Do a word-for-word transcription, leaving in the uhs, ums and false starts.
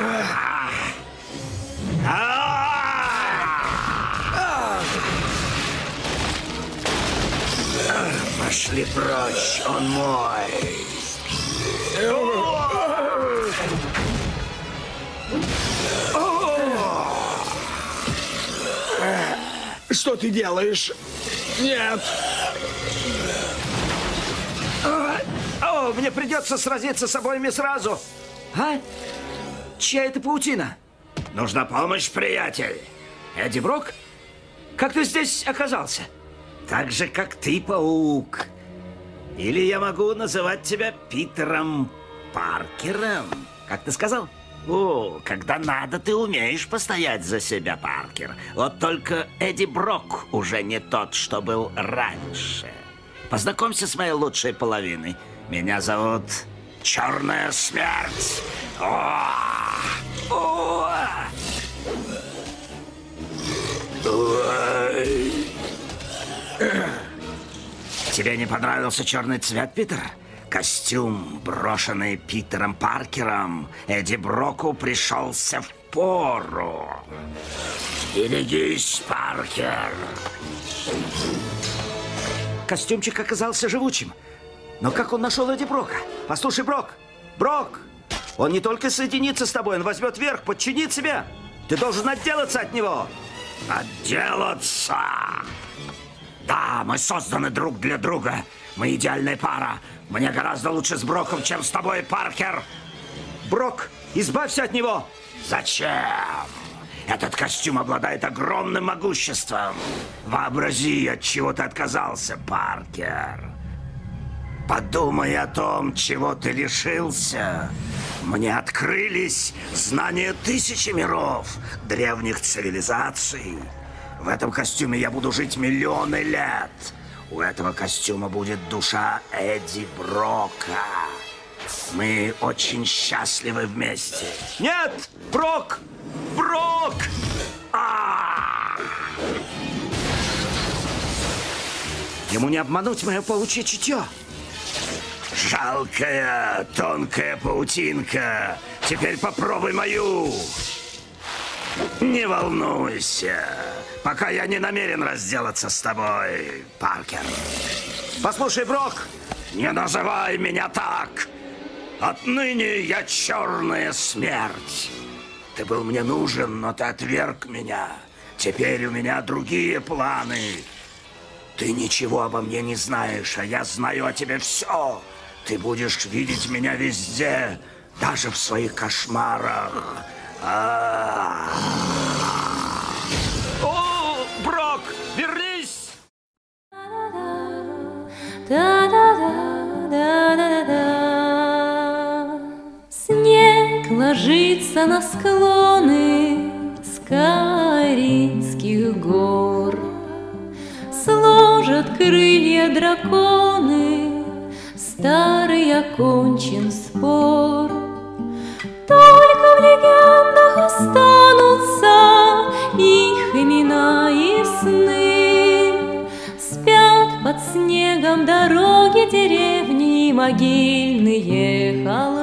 Пошли прочь, он мой. Что ты делаешь? Нет. О, мне придется сразиться с обоими сразу. А? Чья это паутина? Нужна помощь, приятель. Эдди Брок? Как ты здесь оказался? Так же, как ты, паук. Или я могу называть тебя Питером Паркером. Как ты сказал? О, когда надо, ты умеешь постоять за себя, Паркер. Вот только Эдди Брок уже не тот, что был раньше. Познакомься с моей лучшей половиной. Меня зовут Черная Смерть. О! О! Ой. Тебе не понравился черный цвет, Питер? Костюм, брошенный Питером Паркером, Эдди Броку пришелся в пору. Берегись, Паркер. Костюмчик оказался живучим. Но как он нашел Эдди Брока? Послушай, Брок! Брок! Он не только соединится с тобой, он возьмет верх, подчинит себя. Ты должен отделаться от него. Отделаться? Да, мы созданы друг для друга. Мы идеальная пара. Мне гораздо лучше с Броком, чем с тобой, Паркер. Брок, избавься от него. Зачем? Этот костюм обладает огромным могуществом. Вообрази, от чего ты отказался, Паркер. Подумай о том, чего ты лишился. Мне открылись знания тысячи миров, древних цивилизаций. В этом костюме я буду жить миллионы лет. У этого костюма будет душа Эдди Брока. Мы очень счастливы вместе. Нет! Брок! Брок! А! Ему не обмануть мое паучье чутье. Жалкая, тонкая паутинка. Теперь попробуй мою. Не волнуйся, пока я не намерен разделаться с тобой, Паркер. Послушай, Брок, не называй меня так. Отныне я Черная Смерть. Ты был мне нужен, но ты отверг меня. Теперь у меня другие планы. Ты ничего обо мне не знаешь, а я знаю о тебе все. Ты будешь видеть меня везде, даже в своих кошмарах. А-а-а. О, Брок, вернись! Снег ложится на склоны Скаринских гор. Сложат крылья драконы, старый окончен спор. Только в легендах останутся их имена и сны. Спят под снегом дороги, деревни, могильные холмы.